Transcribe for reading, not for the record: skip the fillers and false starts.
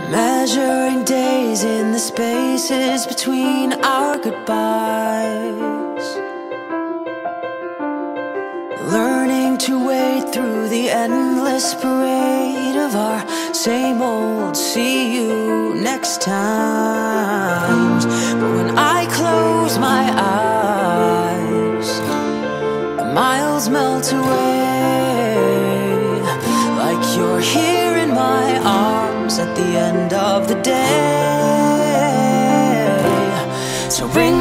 Measuring days in the spaces between our goodbyes, learning to wade through the endless parade of our same old see you next times. But when I close my eyes, the miles melt away, like you're here in my arms at the end of the day. So bring